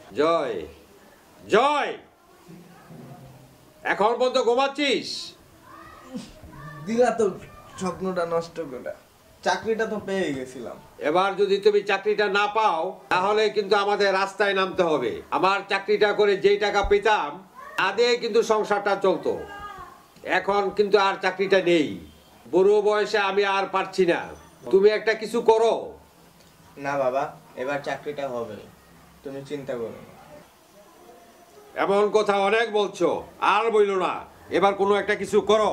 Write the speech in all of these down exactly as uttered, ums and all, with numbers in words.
জয়, জয়, এখন পর্যন্ত ঘুমাচ্ছিস? দিলা তো স্বপ্নটা নষ্ট করে, চাকরিটা তো পেয়ে গেছিলাম। এবার যদি তুমি চাকরিটা না পাও তাহলে কিন্তু আমাদের রাস্তায় নামতে হবে। আমার চাকরিটা করে যেই টাকা পেতাম তাতে কিন্তু সংসারটা চলতো। এখন কিন্তু আর চাকরিটা নেই। বুড়ো বয়সে আমি আর পারছি না, তুমি একটা কিছু করো। না বাবা, এবার চাকরিটা হবে, তুমি চিন্তা করো না। এমন কথা অনেক বলছো, আর বইলো না, এবার কোনো একটা কিছু করো।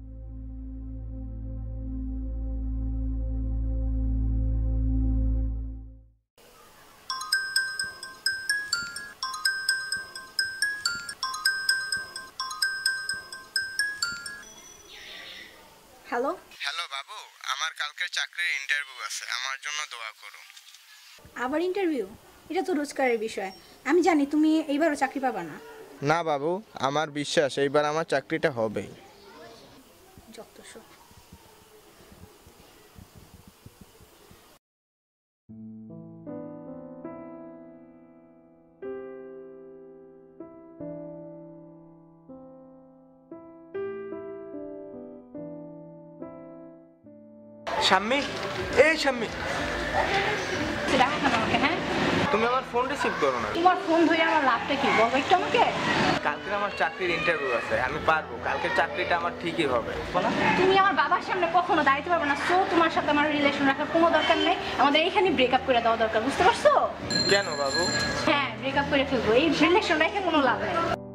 হ্যালো হ্যালো বাবু, আমার কালকে চাকরির ইন্টারভিউ আছে, আমার জন্য দোয়া করো। আবার ইন্টারভিউ? এটা তো রোজকারের বিষয়। আমি জানি তুমি এইবারও চাকরি পাবা না। না বাবু, আমার বিশ্বাস এইবার আমার চাকরিটা হবেই। যত সব। শাম্মী, এই শাম্মী, রাখো না আমাকে। হ্যাঁ, তুমি আমার ফোন রিসিভ করো না। তোমার ফোন ধরে আমার লাভটা কি বলবো একটু আমাকে? কালকে আমার চাকরির ইন্টারভিউ আছে, আমি পারবো, কালকে চাকরিটা আমার ঠিকই হবে। তুমি আমার বাবার সামনে কখনো দাঁড়াতে পারবে না। সো তোমার সাথে আমার রিলেশন রাখার কোনো দরকার নেই। আমাদের এইখানে ব্রেকআপ করে দেওয়া দরকার, বুঝতে পারছো? কেন বাবু? হ্যাঁ, ব্রেকআপ করে ফেলবো। এই রিলেশন রেখে কোনো লাভ নেই।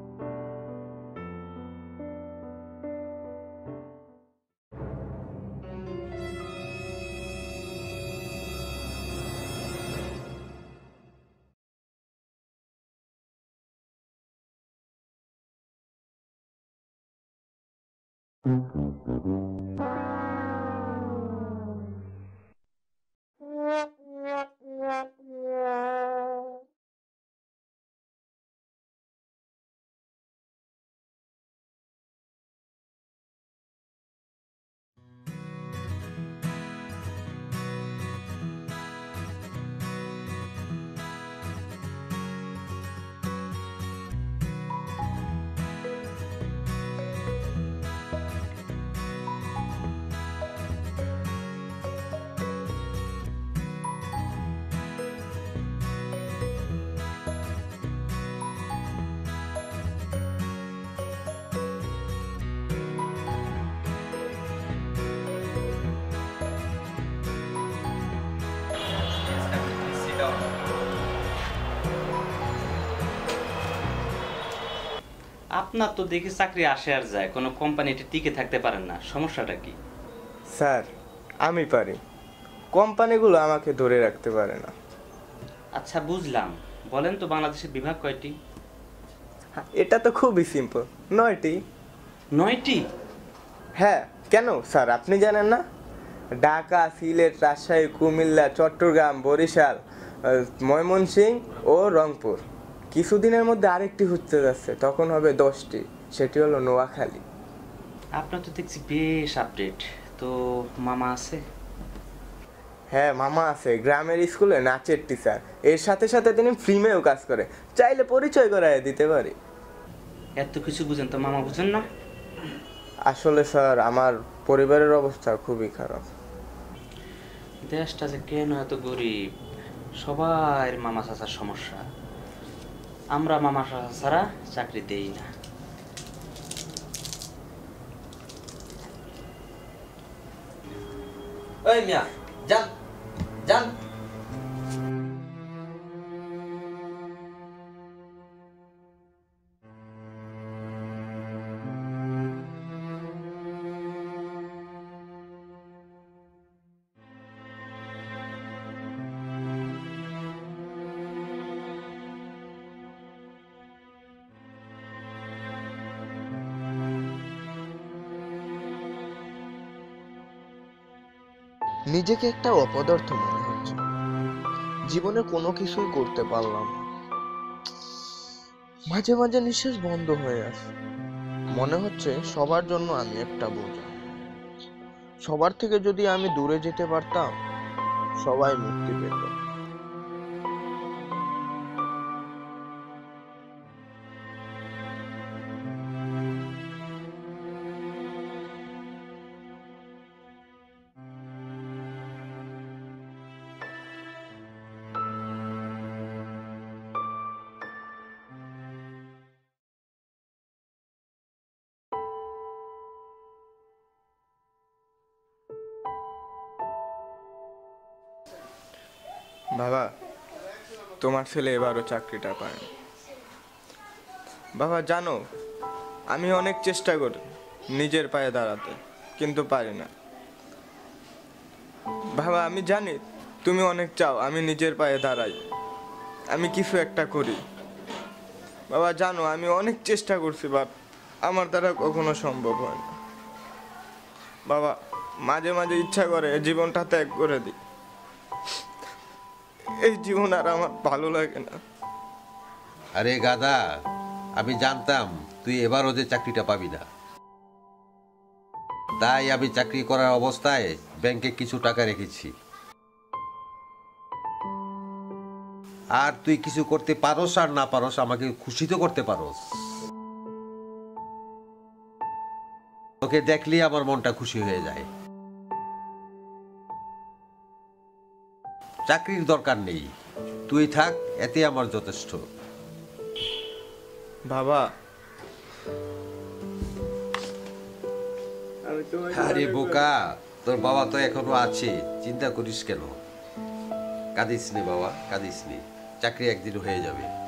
আপনার তো দেখি চাকরি আসে আর যায়, কোনো কোম্পানিতে টিকে থাকতে পারেন না, সমস্যাটা কি? স্যার, আমি পারি, কোম্পানিগুলো আমাকে ধরে রাখতে পারে না। আচ্ছা বুঝলাম, বলেন তো বাংলাদেশের বিভাগ কয়টি? এটা তো খুবই সিম্পল, নয়টি। নয়টি? হ্যাঁ, কেন স্যার আপনি জানেন না? ঢাকা, সিলেট, রাজশাহী, কুমিল্লা, চট্টগ্রাম, বরিশাল, ময়মনসিংহ ও রংপুর। কিছুদিনের মধ্যে আরেকটি হতে যাচ্ছে, তখন হবে দশটি, সেটি হলো নোয়াখালী। আপনার তো দেখছি বেশ আপডেট। তো মামা আছে? হ্যাঁ, মামা আছে, গ্রামের স্কুলে নাচের টিচার। এর সাথে সাথে তিনি ফ্রিমেও কাজ করে, চাইলে পরিচয় করায় দিতে পারি। এত কিছু বুঝেন তো মামা বুঝেন না? আসলে স্যার, আমার পরিবারের অবস্থা খুবই খারাপ। দেশটা যে কেন এত গরিব, সবার মামা চাচার সমস্যা। আমরা মামা চাচা ছাড়া চাকরি দেই না। ওই মিয়া, যান যান। নিজেকে একটা অপদার্থ মনে হচ্ছে, জীবনে কোনো কিছুই করতে পারলাম না। মাঝে মাঝে নিঃশ্বাস বন্ধ হয়ে আসে, মনে হচ্ছে সবার জন্য আমি একটা বোঝা। সবার থেকে যদি আমি দূরে যেতে পারতাম, সবাই মুক্তি পেত। বাবা, তোমার ছেলে এবারও চাকরিটা পায় না। বাবা জানো, আমি অনেক চেষ্টা করি নিজের পায়ে দাঁড়াতে, কিন্তু পারি না। বাবা আমি জানি তুমি অনেক চাও আমি নিজের পায়ে দাঁড়াই, আমি কিছু একটা করি। বাবা জানো আমি অনেক চেষ্টা করছি, বাট আমার দ্বারা কখনো সম্ভব হয় না। বাবা মাঝে মাঝে ইচ্ছা করে জীবনটা ত্যাগ করে দিই, এই জীবন আর আমার ভালো লাগে না। আরে গাদা, আমি জানতাম তুই এবারও যে চাকরিটা পাবি না, তাই আমি চাকরি করার অবস্থায় ব্যাংকে কিছু টাকা রেখেছি। আর তুই কিছু করতে পারোস আর না পারোস, আমাকে খুশি তো করতে পারোস। তোকে দেখলেই আমার মনটা খুশি হয়ে যায়। চাকরির দরকার নেই, তুই থাক, এতে আমার যথেষ্ট। বাবা আরে বোকা, তোর বাবা তো এখনো আছে, চিন্তা করিস কেন? কাঁদিস নি বাবা, কাঁদিস নি, চাকরি একদিন হয়ে যাবে।